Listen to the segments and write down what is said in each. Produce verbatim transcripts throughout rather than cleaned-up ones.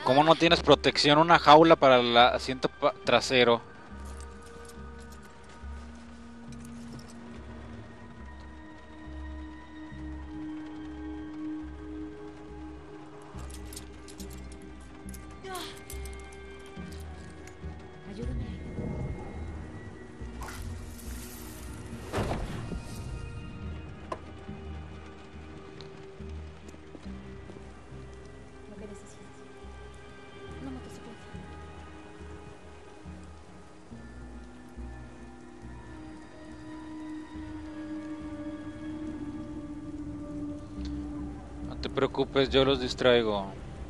¿Cómo no tienes protección? Una jaula para el asiento trasero. Ayúdame. Lo que necesitas. Una motocicleta. No te preocupes, yo los distraigo.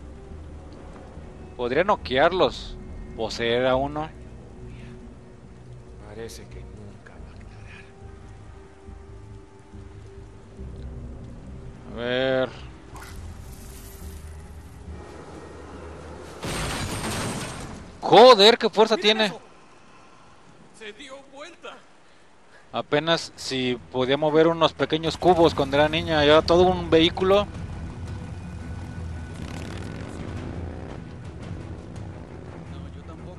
Podría noquearlos. Poseer a uno. Parece que nunca va a aclarar. A ver. Joder, qué fuerza tiene. Eso. Se dio vuelta. Apenas si podía mover unos pequeños cubos cuando era niña. Y ahora todo un vehículo. No, yo tampoco.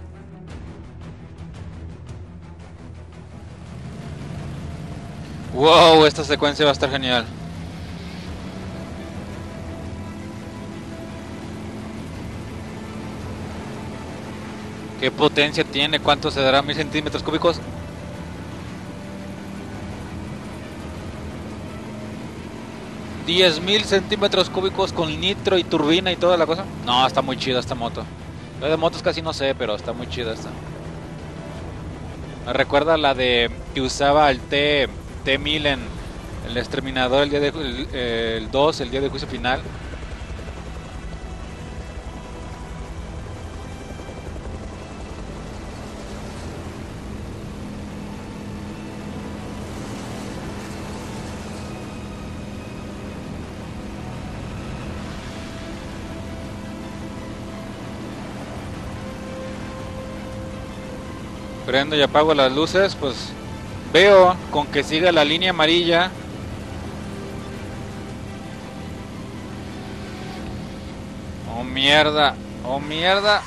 Wow, esta secuencia va a estar genial. ¿Qué potencia tiene? ¿Cuánto se dará? ¿Mil centímetros cúbicos? ¿Diez mil centímetros cúbicos con nitro y turbina y toda la cosa? No, está muy chida esta moto. Yo de motos casi no sé, pero está muy chida esta. Me recuerda a la de que usaba el T mil en el Exterminador el día de el, el dos, el día de juicio final. Prendo y apago las luces, pues veo con que siga la línea amarilla. Oh mierda, oh mierda.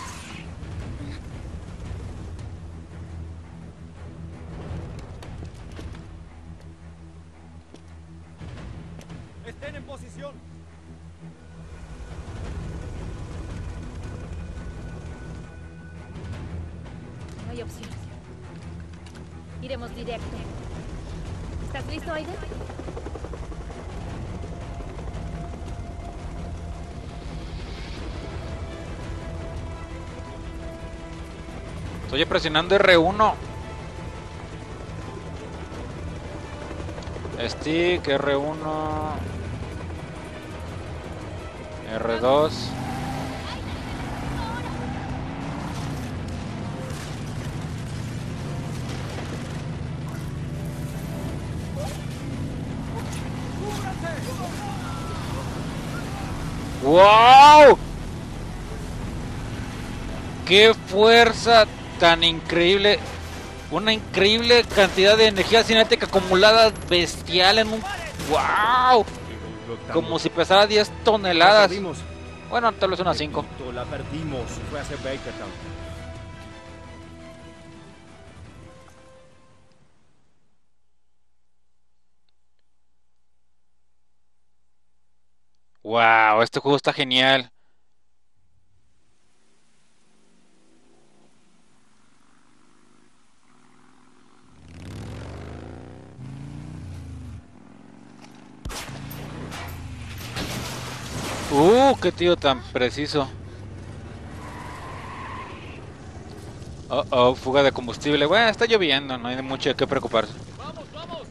Estén en posición. No hay opción. Iremos directo. ¿Estás listo, Aiden? Estoy presionando R uno. Stick, R uno. R dos. ¡Wow! ¡Qué fuerza tan increíble! Una increíble cantidad de energía cinética acumulada bestial en un... ¡Wow! Como si pesara diez toneladas. Bueno, tal vez unas cinco. La perdimos. Fue hacia Bakertown. ¡Wow! Este juego está genial. ¡Uh! ¡Qué tiro tan preciso! Oh, oh, fuga de combustible. Bueno, está lloviendo, no hay mucho de qué preocuparse. ¡Vamos, vamos!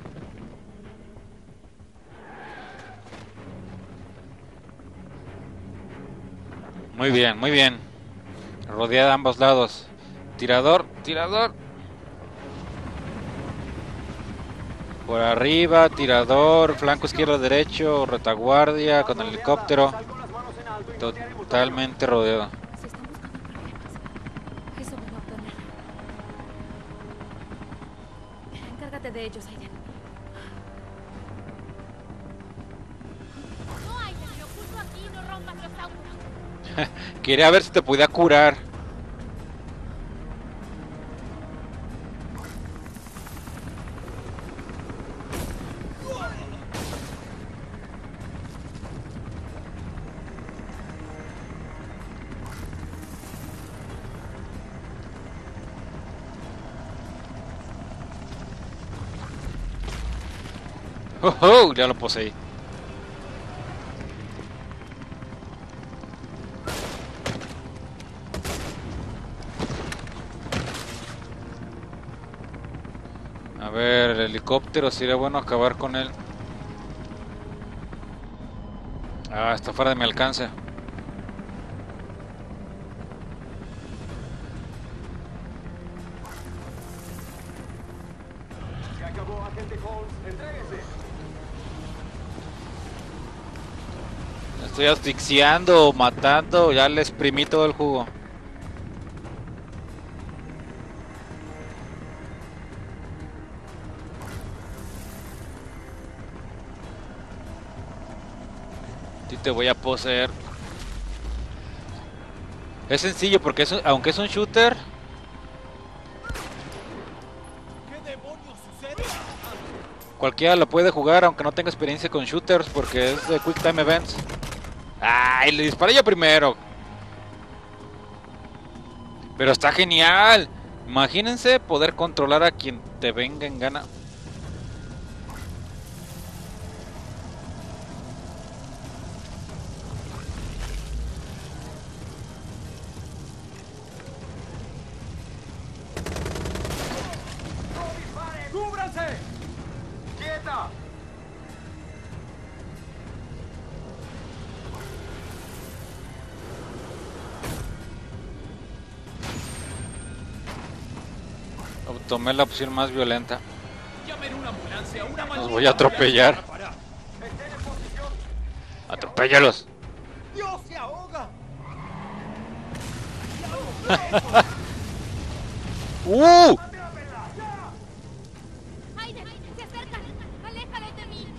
Muy bien, muy bien. Rodeada a ambos lados. Tirador, tirador. Por arriba, tirador, flanco izquierdo, derecho, retaguardia, con el helicóptero. Totalmente rodeado. Si están buscando problemas, eso me va a obtener. Encárgate de ellos, Aiden. No, Aiden, me oculto aquí y no rompas los autos. Quería ver si te podía curar. Oh, oh, ya lo poseí. A ver, el helicóptero, sería bueno acabar con él. Ah, está fuera de mi alcance. Se acabó, agente Holmes. Entréguese. Estoy asfixiando, matando, ya le exprimí todo el jugo. Y te voy a poseer. Es sencillo porque es un- aunque es un shooter, ¿Qué demonios sucede? cualquiera lo puede jugar aunque no tenga experiencia con shooters porque es de Quick Time Events. ¡Ay! Le disparé yo primero. Pero está genial. Imagínense poder controlar a quien te venga en gana. ¡Cúbranse! ¡Quieta! Tomé la opción más violenta. Llamen una ambulancia, una Los voy a atropellar. Estén en posición. Atropéllalos. ¡Dios, se ahoga! ¡Uh! ¡Aiden! ¡Se acercan! ¡Aléjale de mí!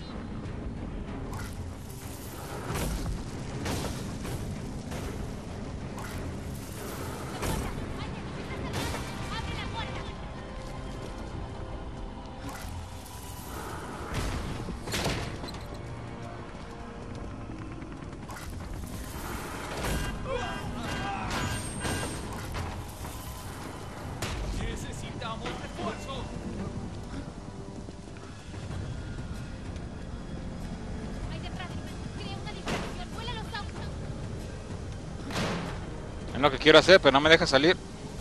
¡Abre la puerta! Necesitamos refuerzo. ¡Hay detrás! ¡Crea una distracción! ¡Vuela los autos! Es lo que quiero hacer, pero no me deja salir.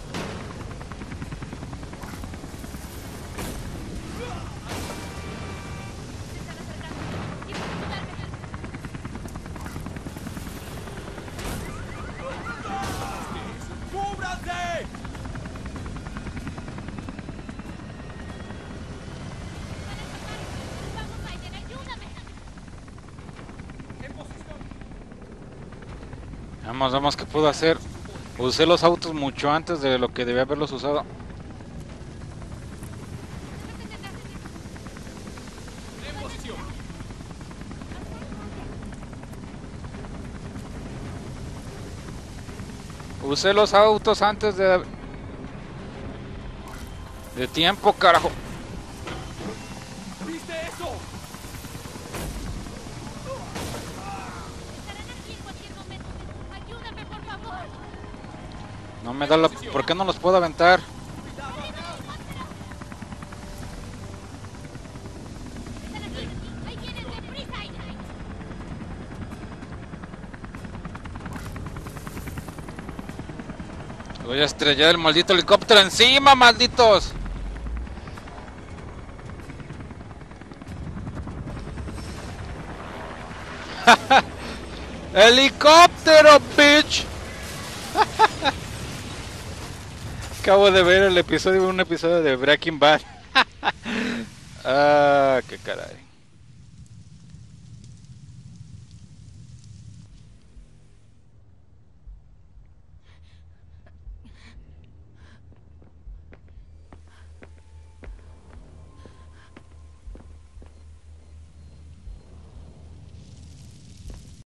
¡Se están acercando! ¡Tienes que ayudarme! ¡Cúbranse! ¡Vamos, Aiden! ¡Ayúdame! En posición. Vamos, vamos, ¿qué puedo hacer? Usé los autos mucho antes de lo que debía haberlos usado. En posición. Usé los autos antes de... De tiempo, carajo. ¿Viste eso? Estarán aquí en cualquier momento. ¡Ayúdame, por favor! No me da la... ¿Por qué no los puedo aventar? ¡Están aquí! ¡Ahí vienen! ¡Deprisa, Aiden! Voy a estrellar el maldito helicóptero encima, malditos. ¡Helicóptero, bitch! Acabo de ver el episodio, un episodio de Breaking Bad. Ah, qué caray.